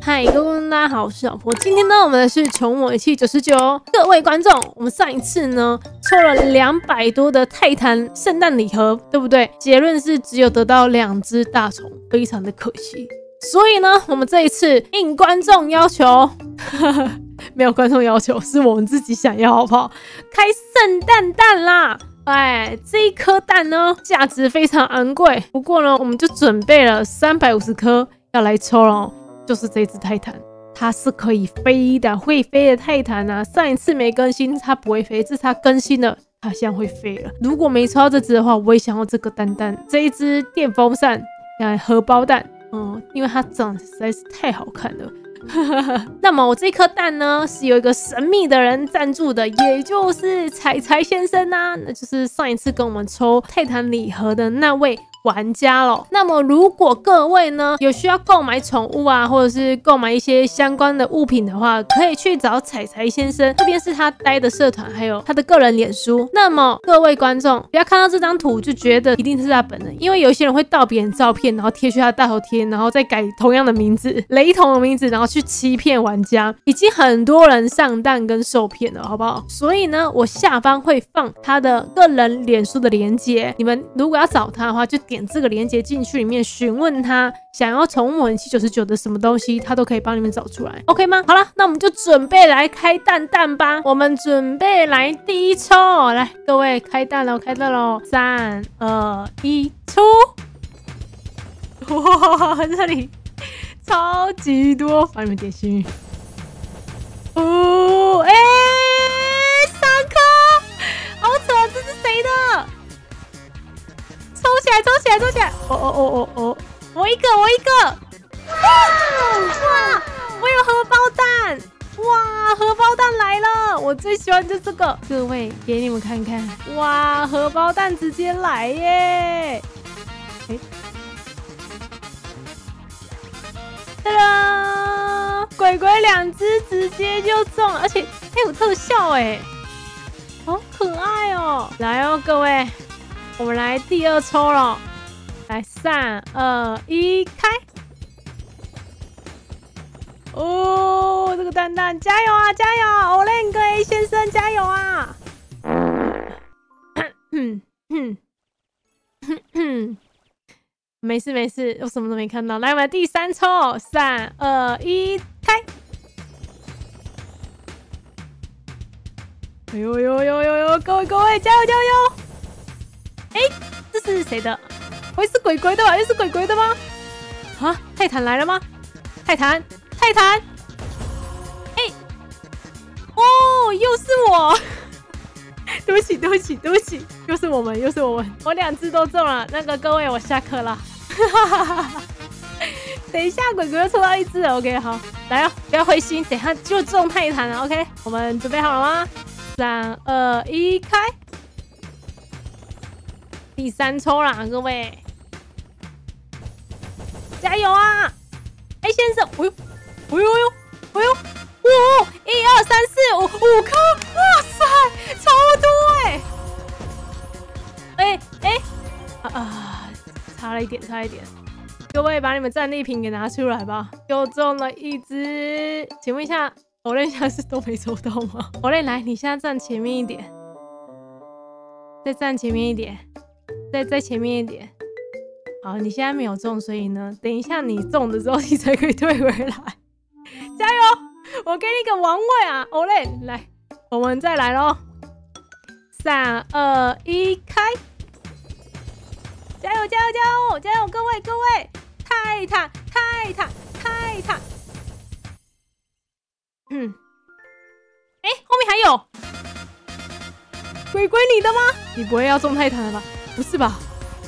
嗨，各位大家好，我是老婆。今天呢，我们的是宠物武器99。各位观众，我们上一次呢抽了200多的泰坦圣诞礼盒，对不对？结论是只有得到2只大虫，非常的可惜。所以呢，我们这一次应观众要求，没有观众要求，是我们自己想要，好不好？开圣诞蛋啦！哎，这一颗蛋呢，价值非常昂贵。不过呢，我们就准备了350颗要来抽了，就是这只泰坦，它是可以飞的，会飞的泰坦啊。上一次没更新，它不会飞，这次它更新了，它现在会飞了。如果没抽到这只的话，我也想要这个蛋蛋，这一只电风扇，荷包蛋，因为它长得实在是太好看了。那么我这颗蛋呢，是有一个神秘的人赞助的，也就是彩彩先生啊，那就是上一次跟我们抽泰坦礼盒的那位玩家咯。那么如果各位呢有需要购买宠物啊，或者是购买一些相关的物品的话，可以去找彩彩先生，这边是他待的社团，还有他的个人脸书。那么各位观众不要看到这张图就觉得一定是他本人，因为有一些人会盗别人照片，然后贴去他的大头贴，然后再改同样的名字，雷同的名字，然后去欺骗玩家。已经很多人上当跟受骗了，好不好？所以呢，我下方会放他的个人脸书的连结，你们如果要找他的话，就点这个连结进去里面询问他想要宠物武器99的什么东西，他都可以帮你们找出来 ，OK 吗？好了，那我们就准备来开蛋蛋吧。我们准备来第一抽，来各位开蛋喽，开蛋喽！3、2、1，出！哇，这里超级多，帮你们点幸运。哦，哎，3颗，好扯，这是谁的？抽起来，抽起来，抽起来！哦，我一个！哇，我有荷包蛋！哇，荷包蛋来了！我最喜欢就这个，各位给你们看看，哇，荷包蛋直接来耶！哎，哒啦，鬼鬼2只直接就中了，而且还有特效哎，好可爱哦！来哦，各位。我们来第2抽了，来3、2、1，开！哦，这个蛋蛋加油啊，加油 ！Olen 跟 A 先生加油啊！没事没事，我什么都没看到。来，我们第3抽，3、2、1，开！哎呦，各位加油加油！哎，这是谁的？会是鬼鬼的吧？又是鬼鬼的吗？啊，泰坦来了吗？泰坦！哎，哦，又是我！对不起，又是我们，我2只都中了。那个各位，我下课了。等一下，鬼鬼又抽到1只了。OK， 好，来哦，不要灰心，等一下就中泰坦了。OK， 我们准备好了吗？3、2、1，开！第3抽啦，各位，加油啊！哎，先生，哎呦，1、2、3、4、5颗，哇塞，超多差了一点，各位把你们战利品给拿出来吧，又中了1只，请问一下，Olen现在是都没抽到吗？Olen来，你现在站前面一点，再站前面一点。再前面一点，好，你现在没有中，所以呢，等一下你中的时候，你才可以退回来。加油！我给你一个王位啊 ，Olen， 来，我们再来咯。3、2、1，开！加油，各位！泰坦！哎，后面还有鬼你的吗？你不会要中泰坦了吧？不是吧？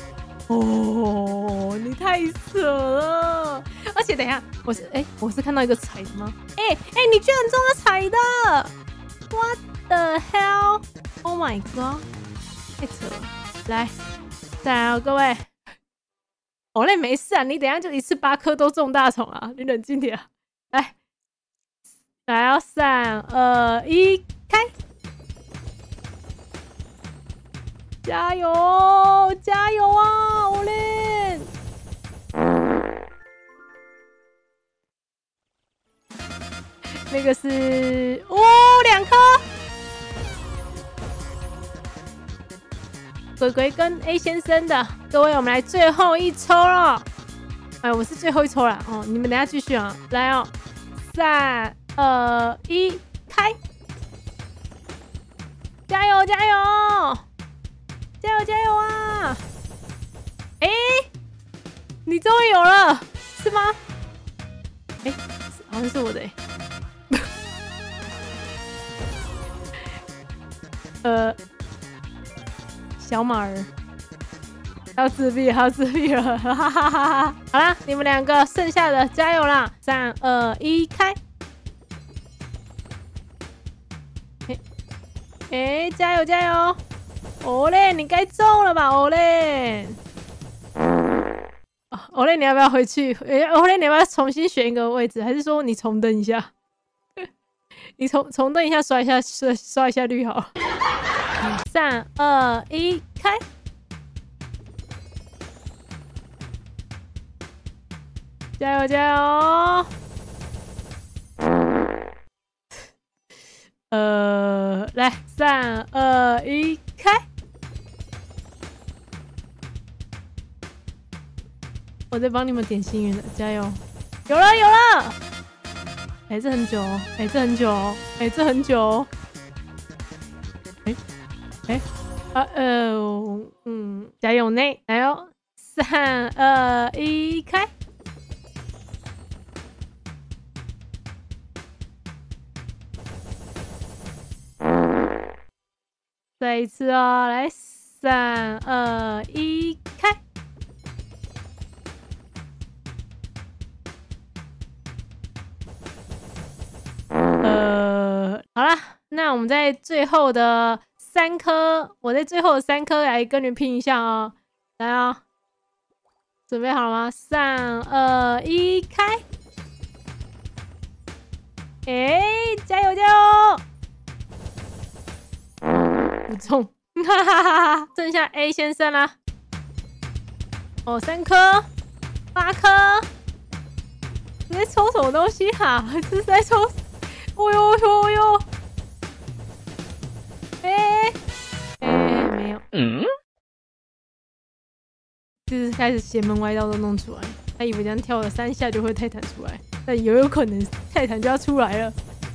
哦，你太扯了！而且等一下，我是看到一个彩的吗？你居然中了彩的 ！What the hell? Oh my god！ 太扯了！来，再来哦，各位。Olen没事啊，你等一下就一次8颗都中大虫啊！你冷静点啊！来哦，3、2、1，开！加油啊 ，Olen！ 那个是2颗。鬼鬼跟 A 先生的，各位，我们来最后一抽了。哎，我是最后一抽了哦，你们等一下继续啊，来哦，3、2、1，开！加油加油！加油加油啊！哎，你终于有了，是吗？哎，好像是我的哎。小马儿，要自闭，要自闭了，哈哈哈哈！好啦，你们2个剩下的加油啦！3、2、1，开！哎，加油加油！欧嘞，你该中了吧，欧嘞！欧嘞，你要不要回去？欧嘞，你要不要重新选一个位置？还是说你重登一下？你重登一下，刷一下绿好。3、2、1，开！加油加油！来，3、2、1，开！我在帮你们点幸运了，加油！有了有了！哎，这很久哦，哎，这很久哦，哎，这很久哦。加油呢！来哦，3、2、1，开！再一次哦，来，3、2、1，开！好啦，那我们在最后的3颗，我在最后的3颗来跟你们拼一下哦。来啊、哦，准备好了吗？3、2、1，开！哎，加油加油！不中，哈哈哈哈！剩下 A 先生啦。哦，3颗，8颗。你在抽什么东西哈？这是在抽？哦呦哦呦！没有。就是开始邪门歪道都弄出来，他以为这样跳了3下就会泰坦出来，但也有可能泰坦就要出来了。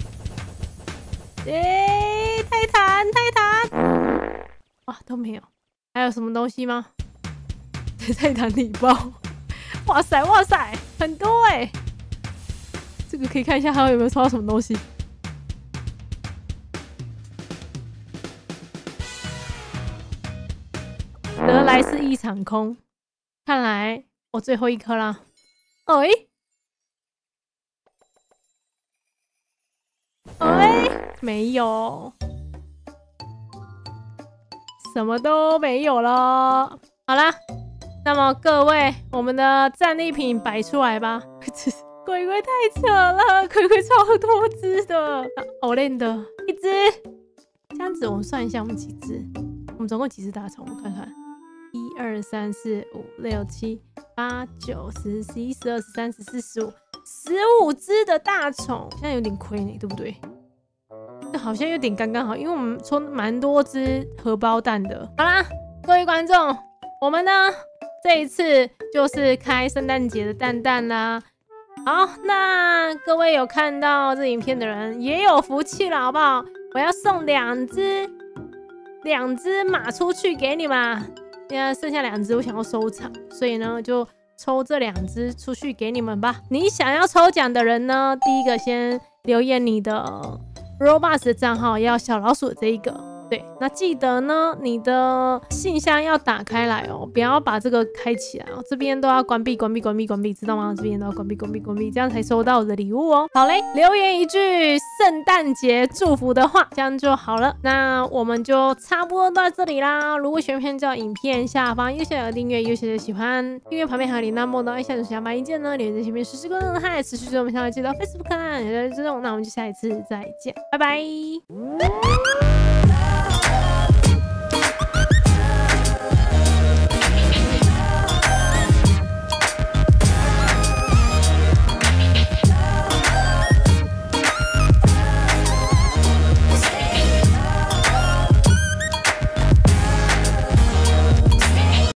泰坦！哇，都没有。还有什么东西吗？泰坦礼包！哇塞哇塞，很多哎！这个可以看一下还有没有抽到什么东西。得来是一场空，看来我最后1颗啦。没有，什么都没有了。好啦，那么各位，我们的战利品摆出来吧。鬼鬼太扯了，鬼鬼超多只的，欧练的1只。这样子我们算一下，我们几只？我们总共几只大虫？我看看。1、2、3、4、5、6、7、8、9、10、11、12、13、14、15只的大虫，现在有点亏呢，对不对？这好像有点刚刚好，因为我们抽蛮多只荷包蛋的。好啦，各位观众，我们呢这一次就是开圣诞节的蛋蛋啦。好，那各位有看到这影片的人也有福气了，好不好？我要送2只马出去给你们。现在剩下2只，我想要收藏，所以呢，就抽这2只出去给你们吧。你想要抽奖的人呢，第一个先留言你的 Roblox 的账号，要小老鼠的这一个。对，那记得呢，你的信箱要打开来哦，不要把这个开起来哦，这边都要关闭，知道吗？这边都要关闭，这样才收到我的礼物哦。好嘞，留言一句圣诞节祝福的话，这样就好了。那我们就差不多到这里啦。如果喜欢片，就影片下方右下角订阅，右下角喜欢，订阅旁边还有铃铛播的，按下左下把意见呢留在前面实时更新的嗨，持续追我们下来记得 Facebook 看，也在这种，那我们就下一次再见，拜拜。